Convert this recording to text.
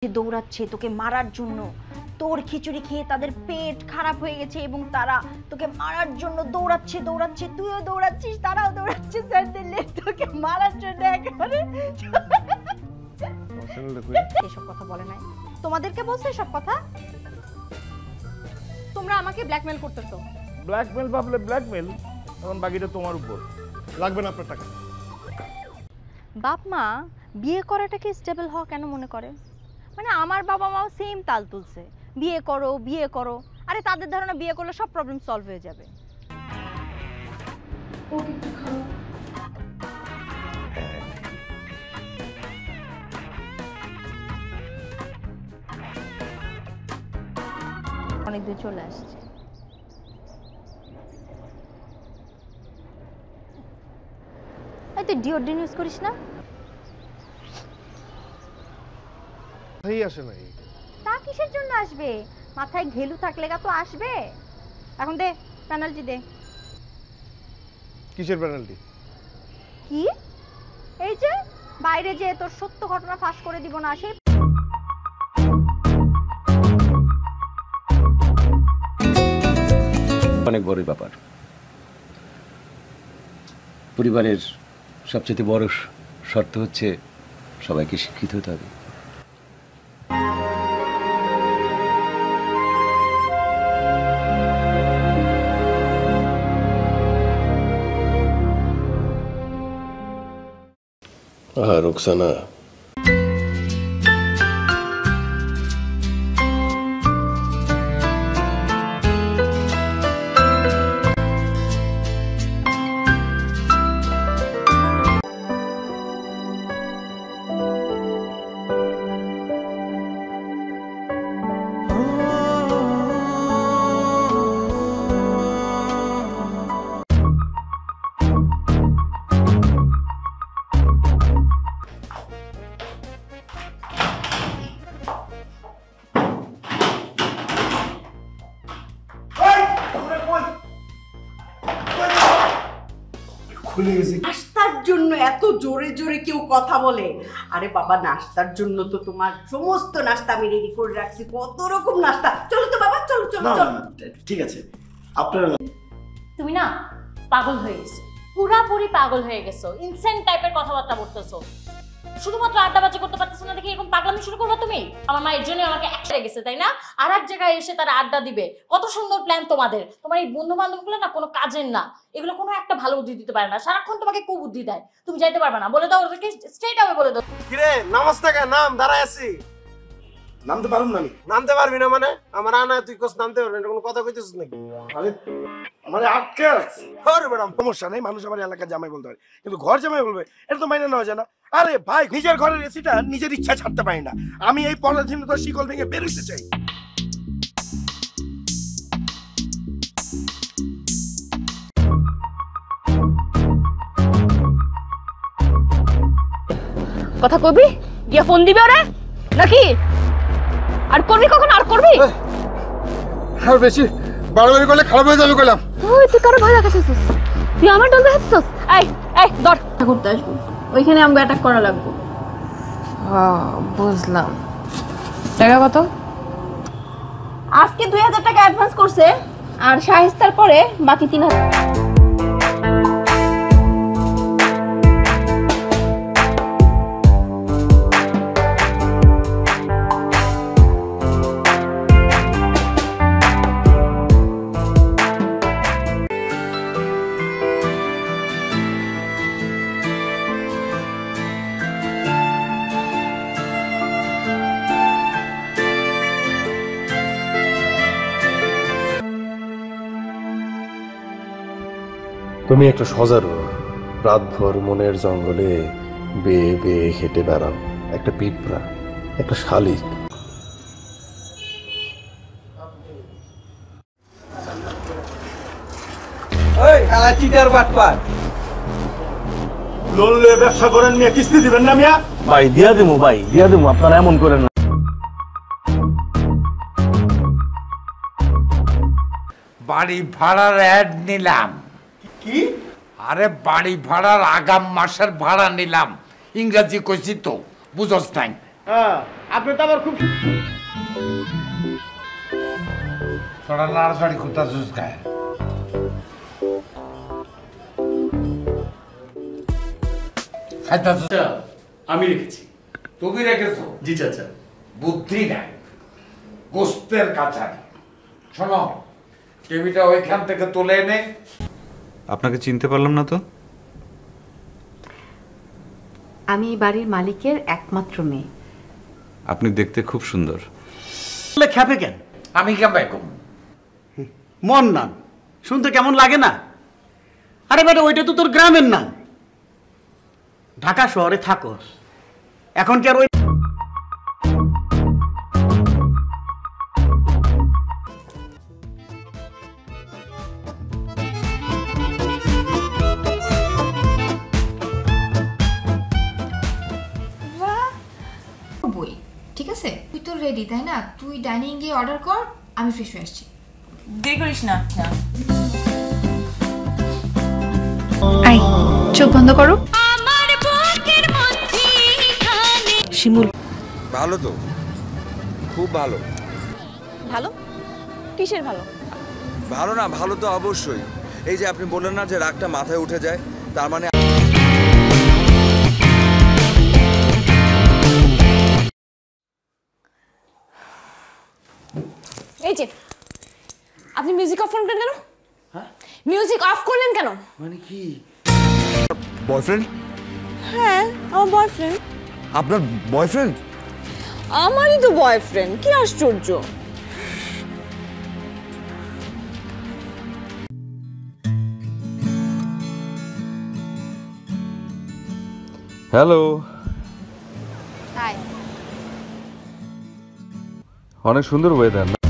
দৌড়াচ্ছে তোকে মারার জন্য। তোর খিচুড়ি খেয়ে তাদের পেট খারাপ হয়ে গেছে এবং তারা তোকে মারার জন্য দৌড়াচ্ছে দৌড়াচ্ছে, তুইও দৌড়াচ্ছিস, তারাও দৌড়াচ্ছে স্যান্ডেলে তোকে মারার জন্য। একেবারে এসব কথা বলে নাই, তোমাদেরকে বলছে এসব কথা? তোমরা আমাকে ব্ল্যাকমেল করতেছো। ব্ল্যাকমেল ভাবলে ব্ল্যাকমেল, এখন বাকিটা তোমার উপর। লাগবে না আপনার টাকা। বাপ মা বিয়ে করাটাকে স্টেবল হওয়া কেন মনে করে? মানে আমার বাবা মাও সেম তাল তুলছে, বিয়ে করো বিয়ে করো। আরে তাদের ধারণা বিয়ে করলে সব প্রবলেম সলভ হয়ে যাবে। অনেক দূর চলে আসছে। এই তুই ডিওড্রেন্ট ইউজ করিস না? এই আসে নাই। তা কিসের জন্য আসবে? মাথায় ঘেলু থাকলে তো আসবে। এখন দে পেনাল্টি দে। কিসের পেনাল্টি? কি? এই যে বাইরে যে তোর সত্য ঘটনা ফাঁস করে দিব না সেই। অনেক বড় ব্যাপার। পরিবারের সবচেয়ে বড় শর্ত হচ্ছে সবাইকে শিক্ষিত হতে হবে। রোকসানা, নাস্তার জন্য এত জোরে জোরে কেউ কথা বলে? আরে বাবা, নাস্তার জন্য তো তোমার সমস্ত নাস্তা আমি রেডি করে রাখছি, কত রকম নাস্তা। চলো তো বাবা, চলো চলো চলো। ঠিক আছে, আপনারা তুমি না পাগল হয়ে গেছো, পুরাপুরি পাগল হয়ে গেছো। ইনসেন্ট টাইপের কথাবার্তা বলতেছো, শুধুমাত্র আড্ডাবাজি করতে পারতেছো না দেখে এরকম পাগলামি শুরু করবে তুমি? আমার মা এর জন্য আমাকে একসাথে গেছে, তাই না? আর এক জায়গায় এসে তারা আড্ডা দিবে। কত সুন্দর প্ল্যান তোমাদের। তোমার এই বন্ধু বান্ধবগুলো না কোনো কাজের না, এগুলো কোনো একটা ভালো বুদ্ধি দিতে পারে না, সারাক্ষণ তোমাকে কুবুদ্ধি দেয়। তুমি যাইতে পারবে না, বলে দাও ওদেরকে, স্ট্রেট আওয়ে বলে দাও। কিরে নামাজ টাকা নাম দাঁড়ায় আছি, নামতে পারুম না? আমি নামতে পারবি না মানে? আমার আনা তুই কোস নামতে পারবি না, কোনো কথা কইতেছিস নাকি? আরে মানে আটকে আছে। আরে ম্যাডাম সমস্যা নেই, মানুষ আমার এলাকার জামাই বলতে পারে, কিন্তু ঘর জামাই বলবে এটা তো মাইনে নেওয়া যায় না। আরে ভাই, নিজের ঘরের এসিটা নিজের ইচ্ছা ছাড়তে পারি না। আমি এই পরাধীনতার শিকল ভেঙে বেরোতে চাই। কথা কবি গিয়া ফোন দিবে ওরা নাকি? আর করবি কখন? আর করবি? আর বেশি বাড়াবাড়ি করলে খারাপ হয়ে যাবে কইলাম। তুই কারো ভয় দেখাচ্ছিস? তুই আমার দল দেখাচ্ছিস? এই এই ধর করতে আসবো, ওইখানে আমাকে অ্যাটাক করা লাগবে। বুঝলাম। টাকা কত? আজকে 2000 টাকা অ্যাডভান্স করছে, আর শাহিস্তার পরে বাকি 3000। তুমি একটা সজারু, রাতভর মনের জঙ্গলে বেয়ে বেয়ে হেঁটে বেড়াও, একটা পিঁপড়া, একটা শালিক। লোন লয়ে ব্যবসা করেন মিয়া, কিস্তি দিবেন না মিয়া? ভাই দিয়া দেবো, ভাই দিয়া দেবো, আপনারা এমন করেন না। বাড়ি ভাড়ার অ্যাড নিলাম। কি? আরে বাড়ি ভাড়ার আগাম মাসের ভাড়া নিলাম। ইংরেজি কইছি তো, বুঝছ নাই? আপনি তো আবার খুব তোরা নাড়াচাড়ি করতেছিস গায়ে। খাইতেছিস? আমি রেখেছি। তুমি রেখেছো? জি চাচা। বুদ্ধি নাই, গোস্তের কাছারি। শোনো, টিভিটা ওইখান থেকে তুলে এনে। আপনাকে চিনতে পারলাম না তো। আমি এই বাড়ির মালিকের একমাত্র মেয়ে। আপনি দেখতে খুব সুন্দর। খ্যাপে কেন? আমি কেমন কম মন নাম শুনতে কেমন লাগে না? আরে বেটা, ওইটা তো তোর গ্রামের নাম। ঢাকা শহরে থাকস, এখন কি আর ওই বই? ঠিক আছে, তুই তো রেডি তাই না? তুই ডাইনিং গিয়ে অর্ডার কর, আমি ফ্রেশ হয়ে আসছি। দেরি করিস না। আই, চোখ বন্ধ করো। শিমুল ভালো তো, খুব ভালো। ভালো? কিসের ভালো? ভালো না, ভালো তো অবশ্যই। এই যে আপনি বললেন না যে রাগটা মাথায় উঠে যায়, তার মানে এই যে আপনি মিউজিক অফ করলেন কেন? মিউজিক অফ করলেন কেন? মানে কি? বয়ফ্রেন্ড? হ্যাঁ, আমার বয়ফ্রেন্ড। আপনার বয়ফ্রেন্ড? আমারই তো বয়ফ্রেন্ড, কি আশ্চর্য। Hello, hi. অনেক সুন্দর ওয়েদার না?